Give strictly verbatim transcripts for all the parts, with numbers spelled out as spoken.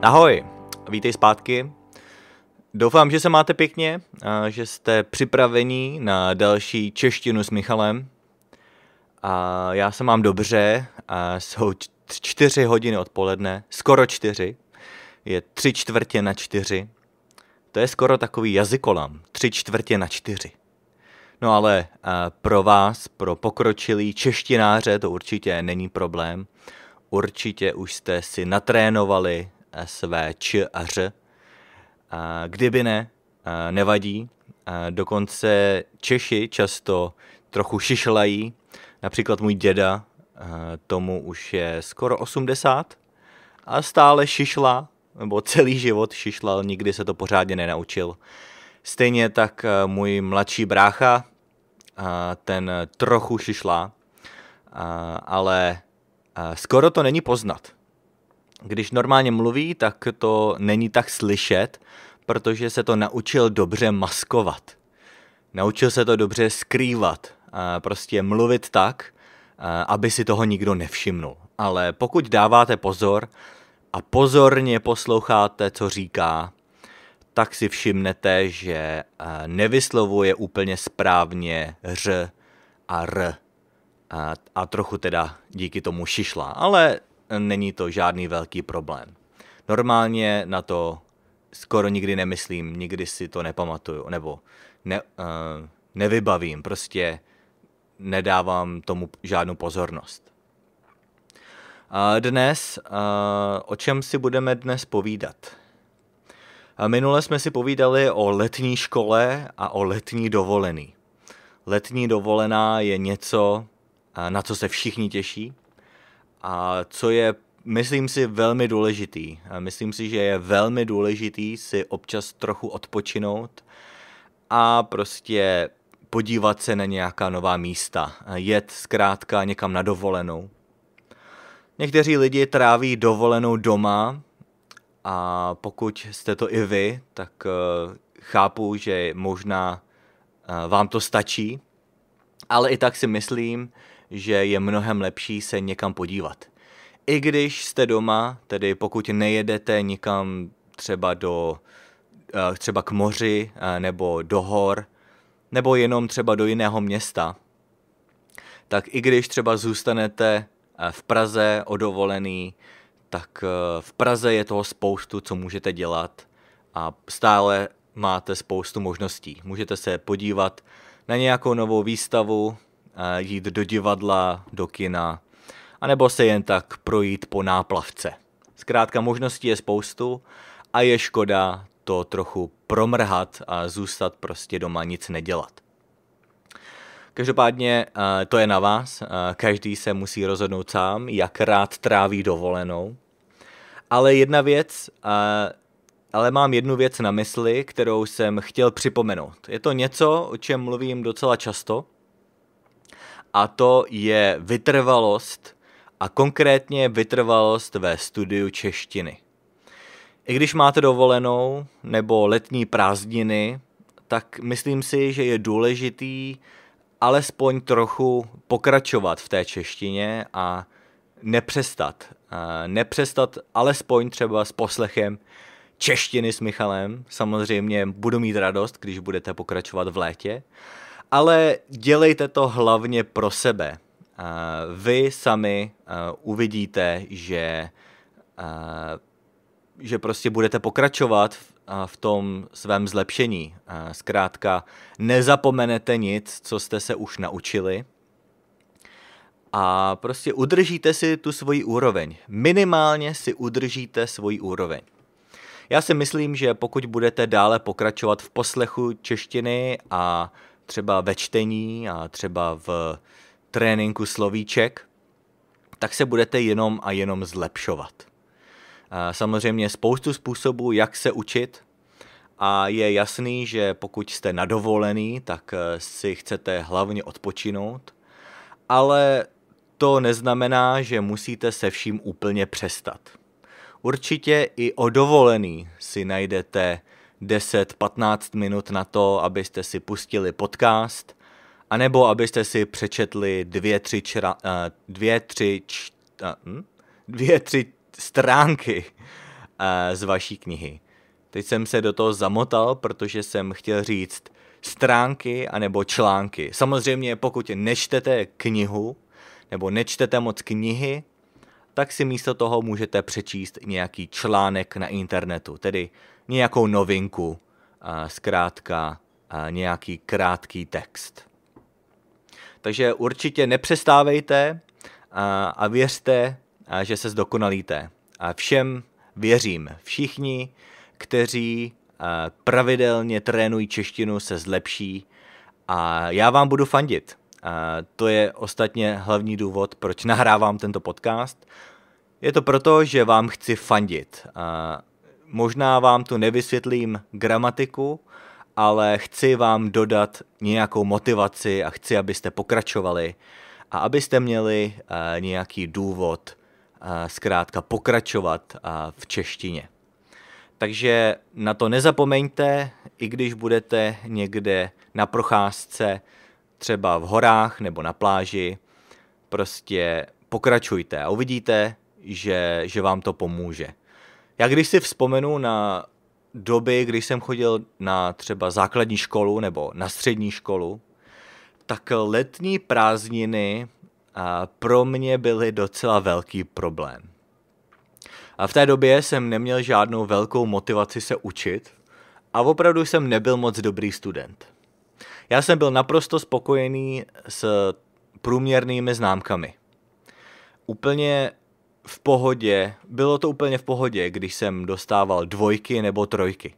Ahoj, vítej zpátky. Doufám, že se máte pěkně, a že jste připraveni na další češtinu s Michalem. A já se mám dobře, a jsou čtyři hodiny odpoledne, skoro čtyři, je tři čtvrtě na čtyři. To je skoro takový jazykolam, tři čtvrtě na čtyři. No ale pro vás, pro pokročilý češtináře, to určitě není problém. Určitě už jste si natrénovali své č a ř. A kdyby ne, nevadí. A dokonce Češi často trochu šišlají. Například můj děda, tomu už je skoro osmdesát a stále šišlá, nebo celý život šišlal, nikdy se to pořádně nenaučil. Stejně tak můj mladší brácha, ten trochu šišlá, ale skoro to není poznat. Když normálně mluví, tak to není tak slyšet, protože se to naučil dobře maskovat. Naučil se to dobře skrývat, prostě mluvit tak, aby si toho nikdo nevšimnul. Ale pokud dáváte pozor a pozorně posloucháte, co říká, tak si všimnete, že nevyslovuje úplně správně ř a r. A, a trochu teda díky tomu šišlá, ale není to žádný velký problém. Normálně na to skoro nikdy nemyslím, nikdy si to nepamatuju, nebo ne, uh, nevybavím, prostě nedávám tomu žádnou pozornost. A dnes, uh, o čem si budeme dnes povídat? A minule jsme si povídali o letní škole a o letní dovolený. Letní dovolená je něco, na co se všichni těší a co je, myslím si, velmi důležitý. Myslím si, že je velmi důležitý si občas trochu odpočinout a prostě podívat se na nějaká nová místa. Jet zkrátka někam na dovolenou. Někteří lidi tráví dovolenou doma a pokud jste to i vy, tak chápu, že možná vám to stačí, ale i tak si myslím, že je mnohem lepší se někam podívat. I když jste doma, tedy pokud nejedete nikam třeba, do, třeba k moři nebo do hor, nebo jenom třeba do jiného města, tak i když třeba zůstanete v Praze o dovolený, tak v Praze je toho spoustu, co můžete dělat a stále máte spoustu možností. Můžete se podívat na nějakou novou výstavu, jít do divadla, do kina, anebo se jen tak projít po náplavce. Zkrátka možností je spoustu a je škoda to trochu promrhat a zůstat prostě doma nic nedělat. Každopádně to je na vás, každý se musí rozhodnout sám, jak rád tráví dovolenou. Ale jedna věc, ale mám jednu věc na mysli, kterou jsem chtěl připomenout. Je to něco, o čem mluvím docela často, a to je vytrvalost a konkrétně vytrvalost ve studiu češtiny. I když máte dovolenou nebo letní prázdniny, tak myslím si, že je důležitý alespoň trochu pokračovat v té češtině a nepřestat. A nepřestat alespoň třeba s poslechem češtiny s Michalem. Samozřejmě budu mít radost, když budete pokračovat v létě. Ale dělejte to hlavně pro sebe. Vy sami uvidíte, že, že prostě budete pokračovat v tom svém zlepšení. Zkrátka nezapomenete nic, co jste se už naučili. A prostě udržíte si tu svoji úroveň. Minimálně si udržíte svoji úroveň. Já si myslím, že pokud budete dále pokračovat v poslechu češtiny a třeba ve čtení a třeba v tréninku slovíček, tak se budete jenom a jenom zlepšovat. Samozřejmě spoustu způsobů, jak se učit, a je jasný, že pokud jste na dovolený, tak si chcete hlavně odpočinout, ale to neznamená, že musíte se vším úplně přestat. Určitě i o dovolený si najdete deset patnáct minut na to, abyste si pustili podcast, anebo abyste si přečetli dvě, tři, čra, uh, dvě, tři, č, uh, hm? dvě, tři stránky z vaší knihy. Teď jsem se do toho zamotal, protože jsem chtěl říct stránky anebo články. Samozřejmě pokud nečtete knihu nebo nečtete moc knihy, tak si místo toho můžete přečíst nějaký článek na internetu, tedy nějakou novinku, zkrátka nějaký krátký text. Takže určitě nepřestávejte a věřte, že se zdokonalíte. A všem věřím, všichni, kteří pravidelně trénují češtinu, se zlepší a já vám budu fandit. A to je ostatně hlavní důvod, proč nahrávám tento podcast. Je to proto, že vám chci fandit. A možná vám tu nevysvětlím gramatiku, ale chci vám dodat nějakou motivaci a chci, abyste pokračovali a abyste měli nějaký důvod zkrátka pokračovat v češtině. Takže na to nezapomeňte, i když budete někde na procházce, třeba v horách nebo na pláži, prostě pokračujte a uvidíte, že, že vám to pomůže. Já když si vzpomenu na doby, když jsem chodil na třeba základní školu nebo na střední školu, tak letní prázdniny pro mě byly docela velký problém. A v té době jsem neměl žádnou velkou motivaci se učit a opravdu jsem nebyl moc dobrý student. Já jsem byl naprosto spokojený s průměrnými známkami. Úplně v pohodě, bylo to úplně v pohodě, když jsem dostával dvojky nebo trojky.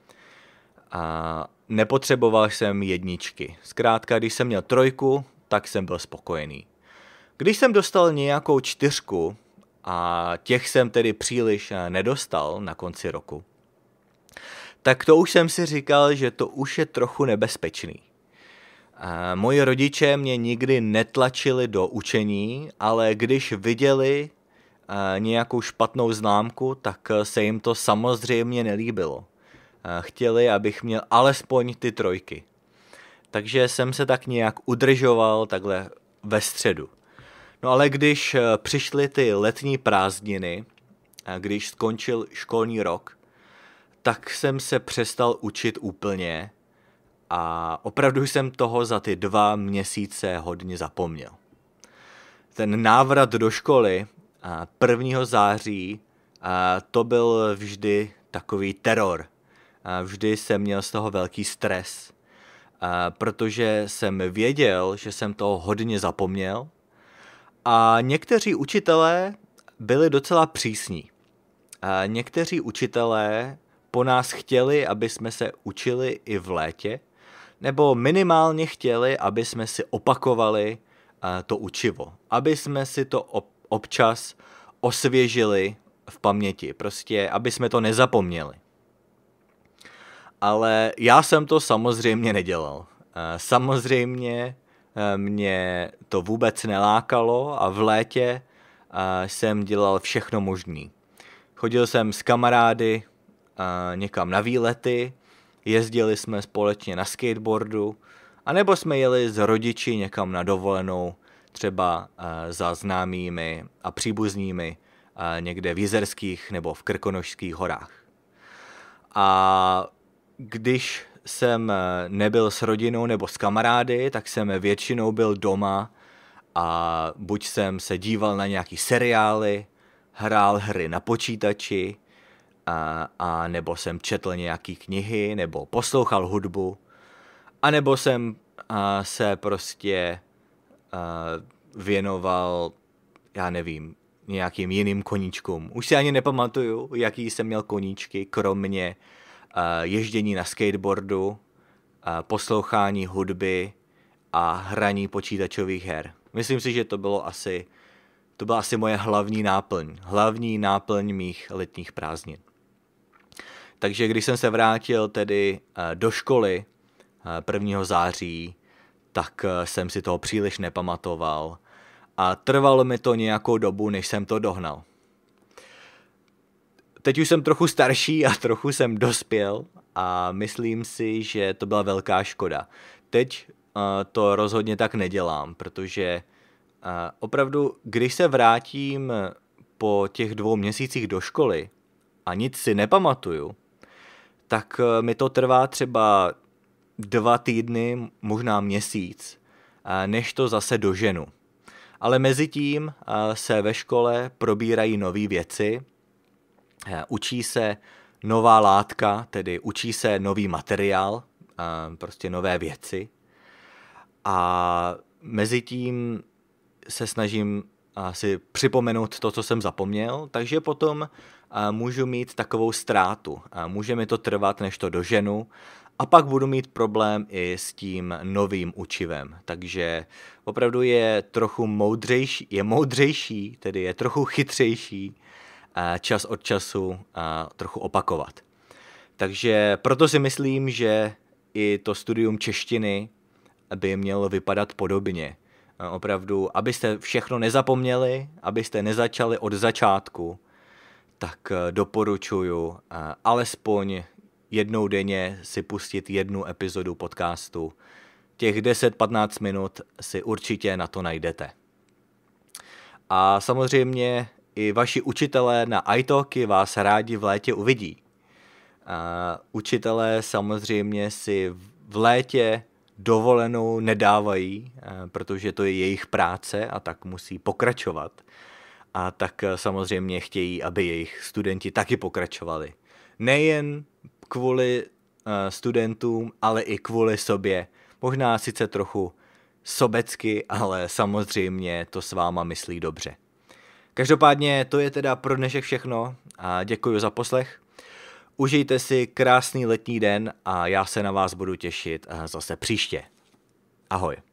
A nepotřeboval jsem jedničky. Zkrátka, když jsem měl trojku, tak jsem byl spokojený. Když jsem dostal nějakou čtyřku, a těch jsem tedy příliš nedostal na konci roku, tak to už jsem si říkal, že to už je trochu nebezpečný. A moji rodiče mě nikdy netlačili do učení, ale když viděli nějakou špatnou známku, tak se jim to samozřejmě nelíbilo. Chtěli, abych měl alespoň ty trojky. Takže jsem se tak nějak udržoval takhle ve středu. No ale když přišly ty letní prázdniny, a když skončil školní rok, tak jsem se přestal učit úplně a opravdu jsem toho za ty dva měsíce hodně zapomněl. Ten návrat do školy prvního září, to byl vždy takový teror. Vždy jsem měl z toho velký stres, protože jsem věděl, že jsem toho hodně zapomněl a někteří učitelé byli docela přísní. A někteří učitelé po nás chtěli, aby jsme se učili i v létě, nebo minimálně chtěli, aby jsme si opakovali to učivo, aby jsme si to občas osvěžili v paměti, prostě aby jsme to nezapomněli. Ale já jsem to samozřejmě nedělal. Samozřejmě mě to vůbec nelákalo a v létě jsem dělal všechno možný. Chodil jsem s kamarády někam na výlety, jezdili jsme společně na skateboardu, anebo jsme jeli s rodiči někam na dovolenou, třeba za známými a příbuznými někde v Jizerských nebo v Krkonošských horách. A když jsem nebyl s rodinou nebo s kamarády, tak jsem většinou byl doma a buď jsem se díval na nějaký seriály, hrál hry na počítači, a, a nebo jsem četl nějaký knihy, nebo poslouchal hudbu, a nebo jsem a, se prostě a, věnoval, já nevím, nějakým jiným koníčkům. Už si ani nepamatuju, jaký jsem měl koníčky, kromě a, ježdění na skateboardu, a, poslouchání hudby a hraní počítačových her. Myslím si, že to bylo asi, to byla asi moje hlavní náplň, hlavní náplň mých letních prázdnin. Takže když jsem se vrátil tedy do školy prvního září, tak jsem si toho příliš nepamatoval a trvalo mi to nějakou dobu, než jsem to dohnal. Teď už jsem trochu starší a trochu jsem dospěl a myslím si, že to byla velká škoda. Teď to rozhodně tak nedělám, protože opravdu, když se vrátím po těch dvou měsících do školy a nic si nepamatuju, tak mi to trvá třeba dva týdny, možná měsíc, než to zase doženu. Ale mezi tím se ve škole probírají nové věci, učí se nová látka, tedy učí se nový materiál, prostě nové věci. A mezi tím se snažím si připomenout to, co jsem zapomněl, takže potom můžu mít takovou ztrátu. Může mi to trvat, než to doženu, a pak budu mít problém i s tím novým učivem. Takže opravdu je trochu moudřejší, je moudřejší, tedy je trochu chytřejší čas od času trochu opakovat. Takže proto si myslím, že i to studium češtiny by mělo vypadat podobně. Opravdu, abyste všechno nezapomněli, abyste nezačali od začátku, tak doporučuju alespoň jednou denně si pustit jednu epizodu podcastu. Těch deset patnáct minut si určitě na to najdete. A samozřejmě i vaši učitelé na iTalky vás rádi v létě uvidí. A učitelé samozřejmě si v létě dovolenou nedávají, protože to je jejich práce a tak musí pokračovat. A tak samozřejmě chtějí, aby jejich studenti taky pokračovali. Nejen kvůli studentům, ale i kvůli sobě. Možná sice trochu sobecky, ale samozřejmě to s váma myslí dobře. Každopádně to je teda pro dnešek všechno a děkuji za poslech. Užijte si krásný letní den a já se na vás budu těšit zase příště. Ahoj.